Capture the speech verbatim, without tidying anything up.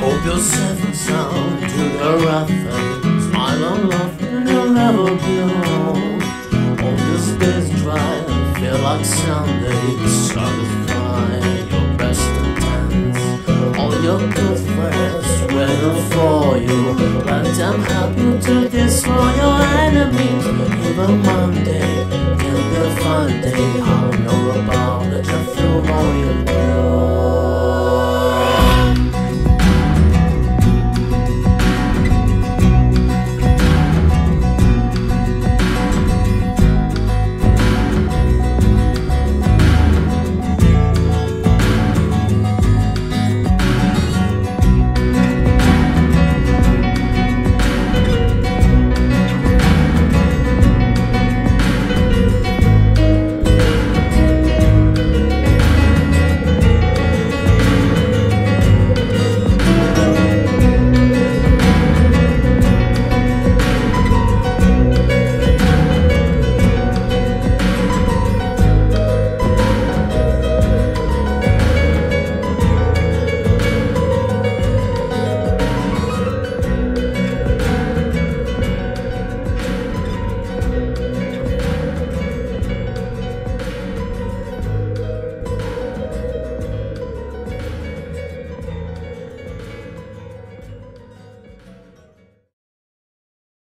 Hold yourself and sound to the rough and smile and laugh and you'll never be alone. On this day's drive, feel like Sunday, satisfy your best intents. All your good friends waiting for you, let them help you to destroy your enemies. Even Monday can be a fun day. I know about it, I feel more you know.